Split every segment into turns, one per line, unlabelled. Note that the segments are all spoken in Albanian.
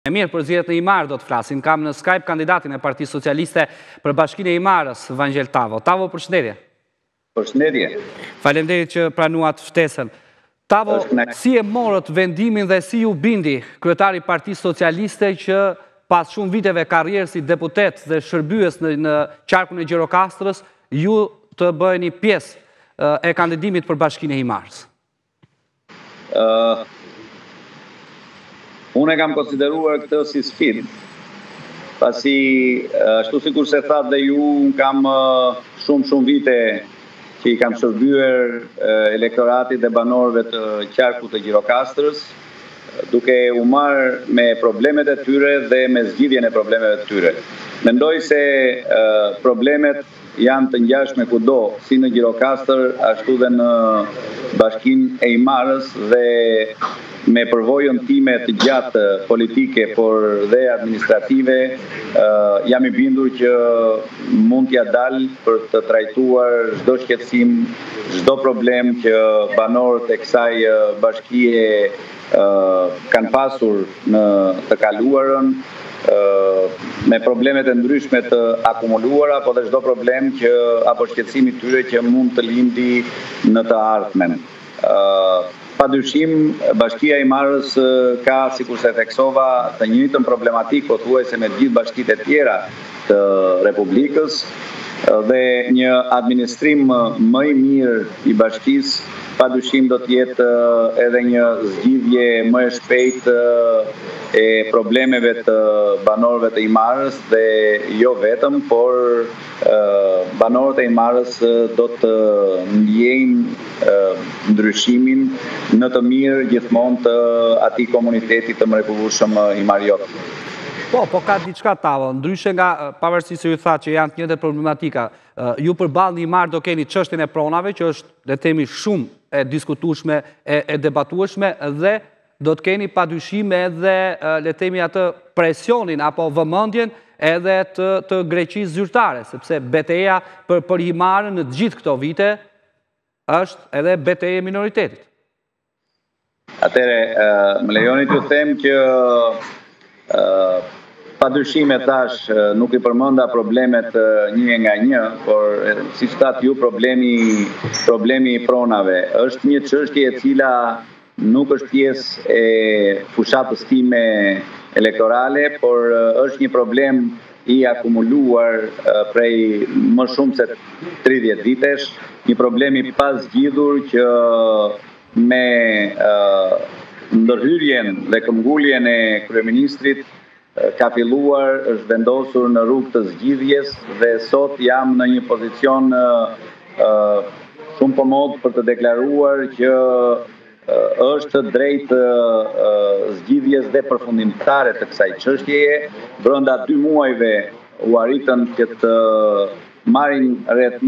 E mirë, për zgjedhjet në Imar do të flasim. Kam në Skype kandidatin e Partisë Socialiste për Bashkinë e Imarës, Vangel Tavo. Tavo, përshëndetje.
Përshëndetje.
Faleminderit që pranuat ftesën. Tavo, si e morët vendimin dhe si ju bindi kryetari i Partisë Socialiste që pas shumë viteve karrierë si deputet dhe shërbyes në qarkun e Gjirokastrës, ju të bëheni pjesë e kandidimit për Bashkinë e Imarës?
Unë e kam konsideruar këtë si sfidë, pasi ashtu sikur se thatë dhe ju, kam shumë vite që i kam shërbyer elektoratit dhe banorëve të qarkut të Gjirokastrës, duke u marrë me problemet e tyre dhe me zgjidhjen e problemeve të tyre. Mendoj se problemet janë të ngjashme kudo, si në Gjirokastër, ashtu dhe në Bashkinë e Imarës, dhe me përvojën time të gjatë politike, por dhe administrative, jam i bindur që mund t'ja dalë për të trajtuar çdo shqetësim, çdo problem që banorët e kësaj bashkie kanë pasur në të kaluarën, me problemet e ndryshme të akumuluara, po dhe çdo problem që apo shqetësimi tyre që mund të lindi në të ardhmen. Padyshim, Bashkia e Imarës ka, sikur se theksova, të njëjtën problematikë pothuajse me gjithë bashkitë e tjera të Republikës, dhe një administrim më i mirë i bashkisë padyshim do të jetë edhe një zgjidhje më e shpejtë e problemeve të banorëve të Imarës, dhe jo vetëm, por banorët e Imarës do të ndjejnë ndryshimin në të mirë gjithmonë të atij komuniteti të mrekullueshëm imariot.
Po ka diçka, Tavo, ndryshe nga pavarësisht se ju tha që janë të njëjtat problematika, ju përballë në Imar do keni çështjen e pronave, që është, le të themi, shumë e diskutueshme, e debatueshme, dhe do të keni padyshim edhe, le të themi, atë presionin apo vëmendjen edhe të Greqisë zyrtare, sepse betejë për Imarën në të gjithë këto vite është edhe betejë e minoritetit.
Atëre, më lejoni t'ju them që padyshim e thash, nuk i përmenda problemet një nga një, por siç thatë ju, problemi i pronave është një çështje e cila nuk është pjesë e fushatës time elektorale, por është një problem i akumuluar prej më shumë se 30 vitesh, një problem i pazgjidhur që me ndërhyrjen dhe këmbguljen e kryeministrit ka filluar, është vendosur në rrugë të zgjidhjes, dhe sot jam në një pozicion shumë komod për të deklaruar që është drejt zgjidhjes dhe përfundimtare të kësaj çështjeje. Brenda 2 muajve u arritën që të marrin rreth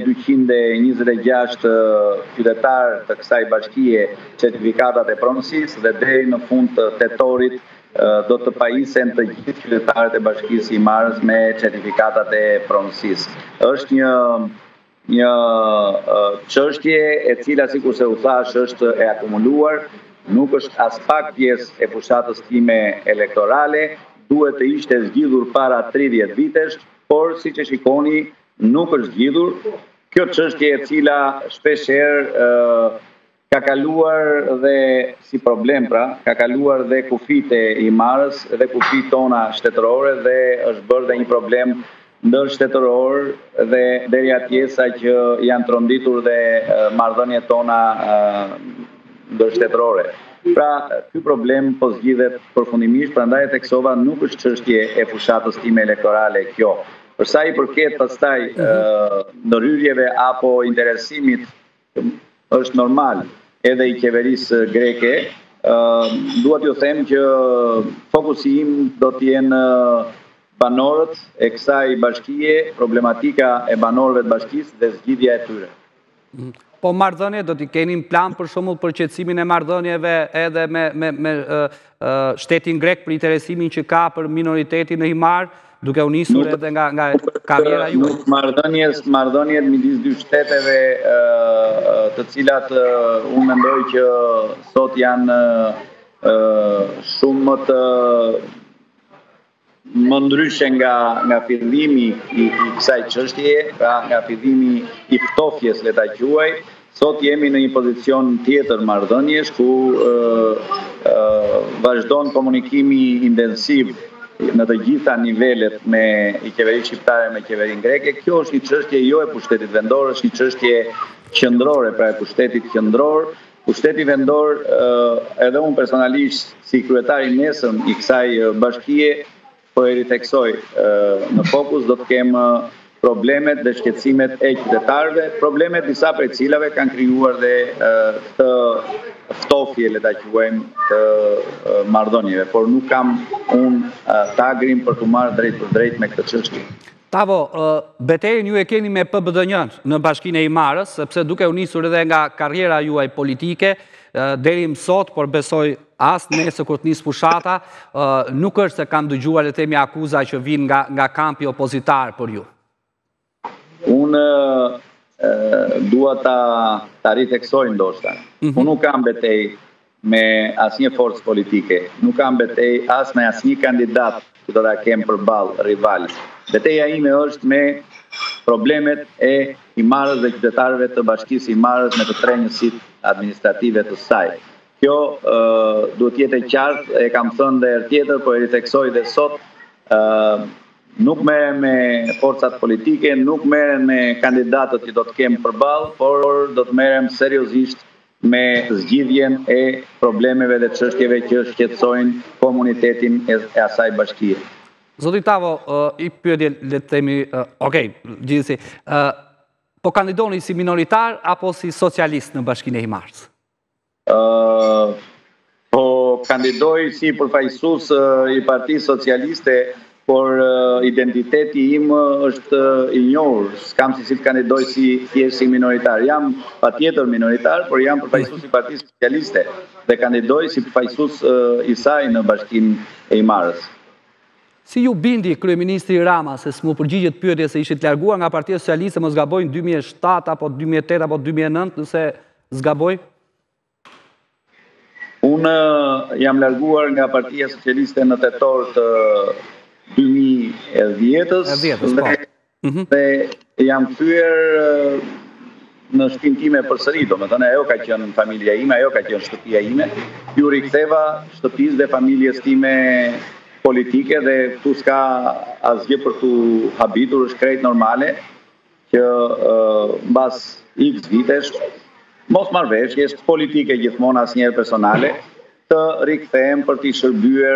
1226 qytetarë të kësaj bashkie certifikatat e pronësisë, dhe deri në fund të tetorit do të pajisen të gjithë qytetarët e Bashkisë së Imarës me certifikatat e pronësisë. Është një çështje e cila, sikur se u thash, është e akumuluar, nuk është as pak pjesë e fushatës time elektorale, duhet të ishte zgjidhur para 30 vitesh, por siç e shikoni, nuk është zgjidhur. Kjo çështje e cila shpeshherë ka kaluar dhe si problem, pra, ka kaluar dhe kufit e Imarës dhe kufit tona shtetërore, dhe është bërë dhe një problem ndërshtetëror, dhe deri atje sa që janë tronditur dhe marrëdhëniet tona ndërshtetërore. Pra, ky problem po zgjidhet përfundimisht, prandaj theksova, nuk është çështje e fushatës time elektorale kjo. Për sa i përket pastaj ndërhyrjeve apo interesimit, është normal edhe i qeverisë greke, dua t'ju them që fokusi im do t'jenë banorët e kësaj bashkie, problematika e banorëve të bashkisë dhe zgjidhja e tyre.
Po marrëdhënie, do t'i keni në plan për shembull për qetësimin e marrëdhënieve edhe me shtetin grek, për interesimin që ka për minoritetin në Imar, duke u nisur edhe nga karriera juaj?
Marrëdhëniet midis dy shteteve, të cilat unë mendoj që sot janë shumë më të më ndryshe nga fillimi i kësaj çështjeje, pra nga fillimi i ftofjes, le ta quaj, sot jemi në një pozicion tjetër marrëdhënies ku vazhdon komunikimi intensiv në të gjitha nivelet me i qeverisë shqiptare me qeverinë greke. Kjo është një çështje jo e pushtetit vendor, është një çështje qendrore, pra e pushtetit qendror. Pushteti vendor, edhe unë personalisht si kryetar i mesëm i kësaj bashkie, po e riteksoj në fokus do të kem problemet dhe shqetësimet e qytetarëve, problemet disa prej cilave kanë krijuar dhe të ftofje, le ta quajmë, të marrëdhënieve, por nuk kam unë të agrim për të marrë drejt për drejt me këtë çështje.
Tavo, betejën ju e keni me PBD-n në Bashkinë e Imarës, sepse duke u nisur edhe nga karriera juaj politike, deri më sot, por besoj as nesër kur të nis fushata, nuk është se kam dëgjuar le themi akuza që vijnë nga kampi opozitar për ju.
Unë dua ta riteksoj ndoshta. Unë nuk kam betejë me asnjë forcë politike, nuk kam betejë as me asnjë kandidat që do ta kem përballë rival. Betejë ime është me problemet e Imarës dhe qytetarëve të Bashkisë Imarës me të tre njësitë administrative të saj. Kjo duhet jetë e qartë, e kam thënë dhe herë tjetër, po e riteksoj dhe sot, nuk merren me forcat politike, nuk merren me kandidatët që do të kem përballë, por do të merrem seriozisht me zgjidhjen e problemeve dhe çështjeve që shqetësojnë komunitetin e asaj bashkie.
Zoti Tavo, i pyetje le të themi, gjithsesi, po kandidoni si minoritar apo si socialist në Bashkinë e Imarës?
Po kandidoj si përfaqësues i Partisë Socialiste, por identiteti im është i njohur. S'kam si të kandidoj thjesht si minoritar. Jam patjetër minoritar, por jam përfaqësues i Partisë Socialiste dhe kandidoj si përfaqësues i saj në Bashkinë e Imarës.
Si ju bindi kryeministri Rama se s'mu përgjigjet pyetje se ishit larguar nga Partia Socialiste, më zgaboj në 2007 apo 2008 apo 2009, nëse zgaboj?
Unë jam larguar nga Partia Socialiste në tetor të 2010-ës dhe jam kthyer në shtëpinë time përsëri, domethënë ajo ka qenë familja ime, ajo ka qenë shtëpia ime. Ju riktheva shtëpisë dhe familjes time politike dhe këtu s'ka asgjë për tu habitur, është krejt normale që mbas X vitesh, mos marrëveshjes politike gjithmonë asnjëherë personale, të rikthehem për t'i shërbyer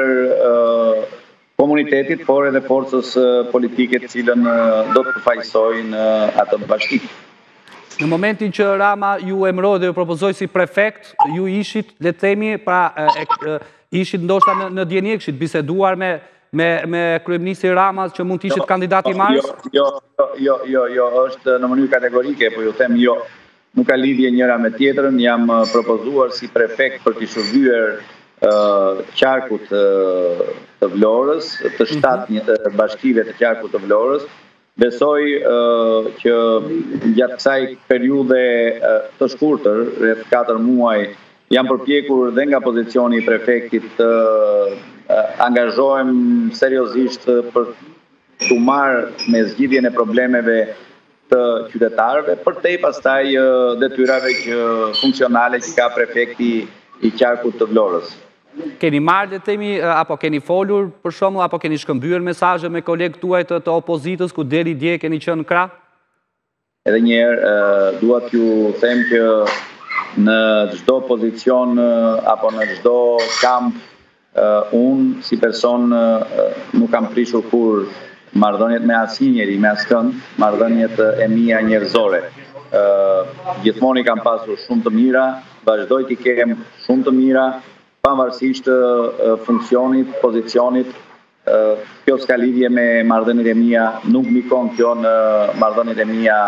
komunitetit, por edhe forcës politike të cilën do të përfaqësojnë atë bashki.
Në momentin që Rama ju emëroi dhe ju propozoi si prefekt, ju ishit, le të themi, pra ishit ndoshta në dieni kishit biseduar me kryeministri Rama që mund të ishit kandidat i Imarës?
Jo, është në mënyrë kategorike, po ju them jo. Nuk ka lidhje njëra me tjetrën, jam propozuar si prefekt për t'i shërbyer qarkut të Vlorës, të 7 bashkive të qarkut të Vlorës. Besoj që gjatë kësaj periudhe të shkurtër, rreth 4 muaj, jam përpjekur dhe nga pozicioni i prefektit të angazhohem seriozisht për të marrë me zgjidhjen e problemeve të qytetarëve, përtej pastaj detyrave që funksionale që ka prefekti i qarkut të Vlorës.
Keni marrë, le të themi, apo keni folur për shembull, apo keni shkëmbyer mesazhe me kolegët tuaj të opozitës ku deri dje keni qenë në krah?
Edhe një herë dua t'ju them që në çdo pozicion apo në çdo kamp unë si person nuk kam prishur kur marrëdhëniet me asnjë njeri, me askënd, marrëdhëniet e mia njerëzore. Gjithmonë i kam pasur shumë të mira, vazhdoj t'i kem shumë të mira, pavarësisht funksionit, pozicionit. Kjo s'ka lidhje me marrëdhëniet e mia, nuk mikon kjo në marrëdhëniet e mia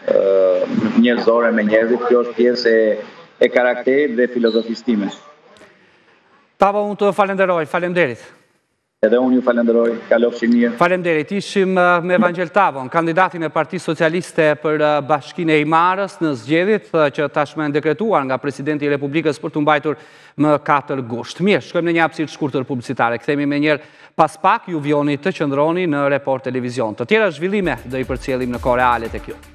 njerëzore me njerëzit, kjo është pjesë e karakterit dhe filozofisë time.
Tavo, unë të falenderoj, faleminderit.
Edhe unë ju falenderoj, kalofshi mirë.
Faleminderit, ishim me Evangel Tavon, kandidatin e Partisë Socialiste për Bashkinë e Imarës në zgjedhjet që tashmë janë dekretuar nga Presidenti i Republikës për të mbajtur më 4 gusht. Mirë, shkojmë në një hapësirë shkurtër publicitare. Kthehemi me njerë pas pak, ju vjoni të qëndroni në Report Televizion. Të tjera zhvillime do i përcjellim në kohë reale tek ju.